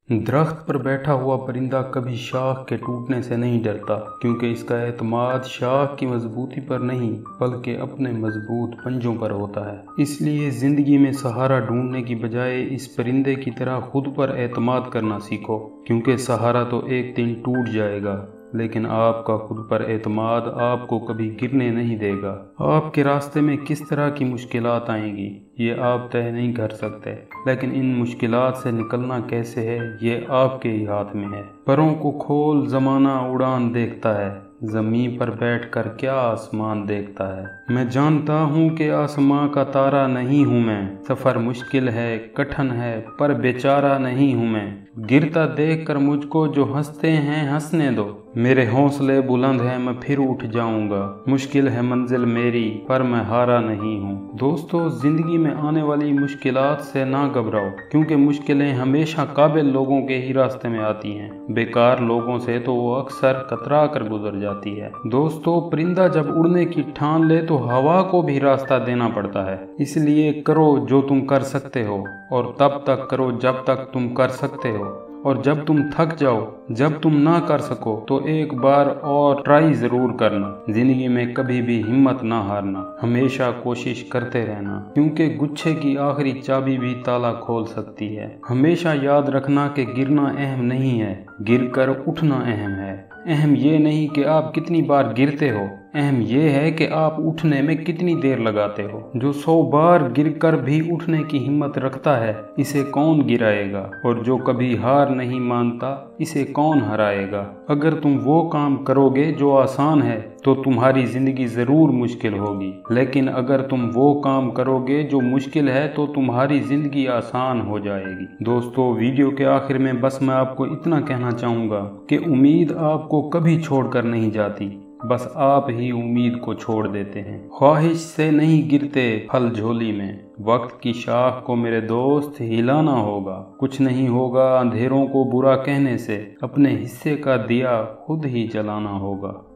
दरख्त पर बैठा हुआ परिंदा कभी शाख के टूटने से नहीं डरता, क्योंकि इसका एतमाद शाख की मजबूती पर नहीं बल्कि अपने मजबूत पंजों पर होता है। इसलिए जिंदगी में सहारा ढूंढने की बजाय इस परिंदे की तरह खुद पर एतमाद करना सीखो, क्योंकि सहारा तो एक दिन टूट जाएगा लेकिन आपका खुद पर एतमाद आपको कभी गिरने नहीं देगा। आपके रास्ते में किस तरह की मुश्किलात आएंगी ये आप तय नहीं कर सकते, लेकिन इन मुश्किलात से निकलना कैसे है ये आपके ही हाथ में है। परों को खोल, ज़माना उड़ान देखता है, ज़मीन पर बैठकर क्या आसमान देखता है। मैं जानता हूँ कि आसमां का तारा नहीं हूँ मैं, सफ़र मुश्किल है, कठिन है, पर बेचारा नहीं हूँ मैं। गिरता देखकर मुझको जो हंसते हैं हंसने दो, मेरे हौसले बुलंद हैं, मैं फिर उठ जाऊंगा। मुश्किल है मंजिल मेरी पर मैं हारा नहीं हूँ। दोस्तों, जिंदगी में आने वाली मुश्किलात से ना घबराओ, क्योंकि मुश्किलें हमेशा काबिल लोगों के ही रास्ते में आती हैं। बेकार लोगों से तो वो अक्सर कतरा कर गुजर जाती है। दोस्तों, परिंदा जब उड़ने की ठान ले तो हवा को भी रास्ता देना पड़ता है। इसलिए करो जो तुम कर सकते हो, और तब तक करो जब तक तुम कर सकते हो, और जब तुम थक जाओ, जब तुम ना कर सको, तो एक बार और ट्राई जरूर करना। जिंदगी में कभी भी हिम्मत ना हारना, हमेशा कोशिश करते रहना, क्योंकि गुच्छे की आखिरी चाबी भी ताला खोल सकती है। हमेशा याद रखना कि गिरना अहम नहीं है, गिरकर उठना अहम है। अहम ये नहीं कि आप कितनी बार गिरते हो, अहम ये है कि आप उठने में कितनी देर लगाते हो। जो 100 बार गिरकर भी उठने की हिम्मत रखता है, इसे कौन गिराएगा, और जो कभी हार नहीं मानता, इसे कौन हराएगा। अगर तुम वो काम करोगे जो आसान है तो तुम्हारी जिंदगी जरूर मुश्किल होगी, लेकिन अगर तुम वो काम करोगे जो मुश्किल है तो तुम्हारी जिंदगी आसान हो जाएगी। दोस्तों, वीडियो के आखिर में बस मैं आपको इतना कहना चाहूँगा कि उम्मीद आपको कभी छोड़कर नहीं जाती, बस आप ही उम्मीद को छोड़ देते हैं। ख्वाहिश से नहीं गिरते फल झोली में, वक्त की शाख को मेरे दोस्त हिलाना होगा। कुछ नहीं होगा अंधेरों को बुरा कहने से, अपने हिस्से का दिया खुद ही जलाना होगा।